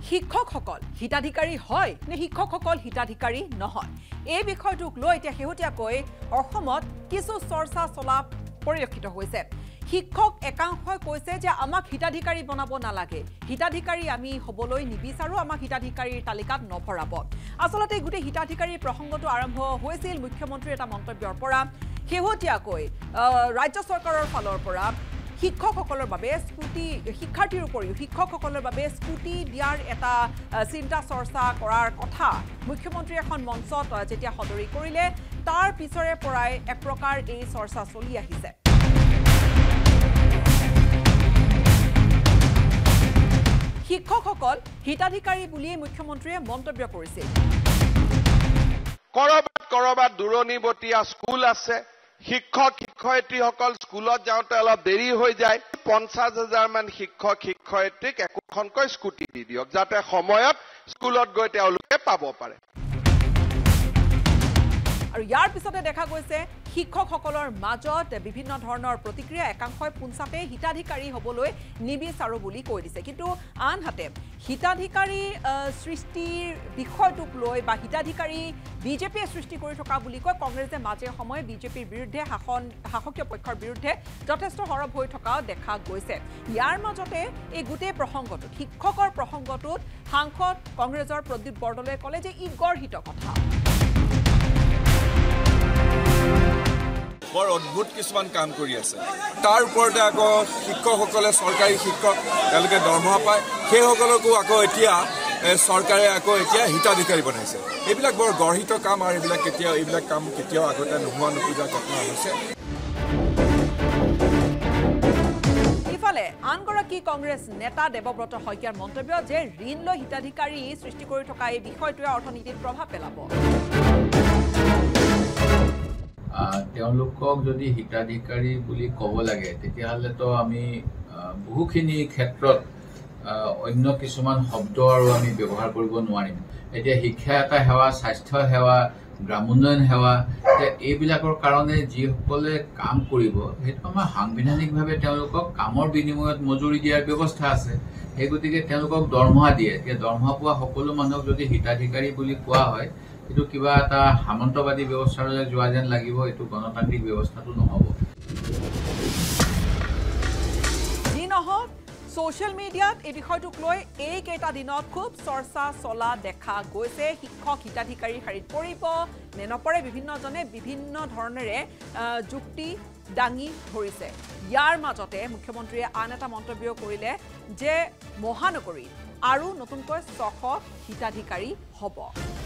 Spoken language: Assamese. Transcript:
শিক্ষকসকল হিতাধিকাৰী হয় নে শিক্ষকসকল হিতাধিকাৰী নহয় এই বিষয়টোক লৈ এতিয়া হেহতিয়াকৈ অসমত কিছু চৰ্চা চলা পৰিলক্ষিত হৈছে শিক্ষক একাংশই কৈছে যে আমাক হিতাধিকাৰী বনাব নালাগে হিতাধিকাৰী আমি হবলৈ নিবিচাৰো আমাক হিতাধিকাৰীৰ তালিকাত নভৰাব আসলতে গুটে হিতাধিকাৰীৰ প্ৰসংগটো আৰম্ভ হৈছিল মুখ্যমন্ত্ৰীৰ এটা মন্তব্যৰ পৰা হেহতিয়াকৈ ৰাজ্য চৰকাৰৰ ফালৰ পৰা শিক্ষকসকলৰ বাবে স্কুটি শিক্ষাৰ্থীৰ উপৰিও শিক্ষকসকলৰ বাবে স্কুটি দিয়াৰ এটা চিন্তা চৰ্চা কৰাৰ কথা মুখ্যমন্ত্ৰী এখন মঞ্চত যেতিয়া সদৰি কৰিলে তাৰ পিছৰে পৰাই এক প্ৰকাৰ এই চৰ্চা চলি আহিছে শিক্ষকসকল হিতাধিকাৰী বুলি মুখ্যমন্ত্ৰীয়ে মন্তব্য কৰিছিল কৰবাত দূৰণিবতীয়া স্কুল আছে শিক্ষক শিক্ষয়িত্ৰীসকল স্কুলত যাওঁতে অলপ দেৰি হৈ যায় 50,000 মান শিক্ষক শিক্ষয়িত্ৰীক একোখনকৈ স্কুটি দি দিয়ক যাতে সময়ত স্কুলত গৈ তেওঁলোকে পাব পাৰে আৰু ইয়াৰ পিছতে দেখা গৈছে শিক্ষকসকলৰ মাজত বিভিন্ন ধৰণৰ প্ৰতিক্ৰিয়া একাংশই পুনচাতে হিতাধিকাৰী হ'বলৈ নিবিচাৰো বুলি কৈ দিছে কিন্তু আনহাতে হিতাধিকাৰী সৃষ্টিৰ বিষয়টোক লৈ বা হিতাধিকাৰী বিজেপিয়ে সৃষ্টি কৰি থকা বুলি কয় কংগ্ৰেছে মাজে সময়ে বিজেপিৰ বিৰুদ্ধে শাসকীয় পক্ষৰ বিৰুদ্ধে যথেষ্ট সৰব হৈ থকা দেখা গৈছে ইয়াৰ মাজতে এই গোটেই প্ৰসংগটোত শিক্ষকৰ প্ৰসংগটোত সাংসদ কংগ্ৰেছৰ প্ৰদীপ বৰদলৈয়ে ক'লে যে ই গৰ্হিত কথা বৰ অদ্ভুত কিছুমান কাম কৰি আছে তাৰ ওপৰতে আকৌ শিক্ষকসকলে চৰকাৰী শিক্ষক তেওঁলোকে দৰমহা পায় সেইসকলকো আকৌ এতিয়া চৰকাৰে আকৌ এতিয়া হিতাধিকাৰী বনাইছে এইবিলাক বৰ গৰ্হিত কাম আৰু এইবিলাক কাম কেতিয়াও আগতে নোহোৱা নোখোজা ঘটনা হৈছে ইফালে আনগৰাকী কংগ্ৰেছ নেতা দেৱব্ৰত শইকীয়াৰ মন্তব্য যে ঋণ লৈ হিতাধিকাৰী সৃষ্টি কৰি থকা এই বিষয়টোৱে অৰ্থনীতিত প্ৰভাৱ পেলাব তেওঁলোকক যদি হিতাধিকাৰী বুলি ক'ব লাগে তেতিয়াহ'লেতো আমি বহুখিনি ক্ষেত্ৰত অন্য কিছুমান শব্দ আৰু আমি ব্যৱহাৰ কৰিব নোৱাৰিম এতিয়া শিক্ষা এটা সেৱা স্বাস্থ্য সেৱা গ্ৰামোন্নয়ন সেৱা এইবিলাকৰ কাৰণে যিসকলে কাম কৰিব সেইটো আমাৰ সাংবিধানিকভাৱে তেওঁলোকক কামৰ বিনিময়ত মজুৰি দিয়াৰ ব্যৱস্থা আছে সেই গতিকে তেওঁলোকক দৰমহা দিয়ে এতিয়া দৰমহা পোৱা সকলো মানুহক যদি হিতাধিকাৰী বুলি কোৱা হয় এটো কিবা এটা সামন্তবাদী ব্যৱস্থালৈ যোৱা যেন লাগিব এটো গণতান্ত্ৰিক ব্যৱস্থাটো নহব যি নহওক সোশ্যাল মিডিয়াত এই বিষয়টোক লৈ এই কেইটা দিনত খুব চৰ্চা চলা দেখা গৈছে শিক্ষক হিতাধিকাৰীৰ শাৰীত পৰিব নে নপৰে বিভিন্নজনে বিভিন্ন ধৰণেৰে যুক্তি দাঙি ধৰিছে ইয়াৰ মাজতে মুখ্যমন্ত্ৰীয়ে আন এটা মন্তব্য কৰিলে যে মহানগৰীত আৰু নতুনকৈ 600 হিতাধিকাৰী হ'ব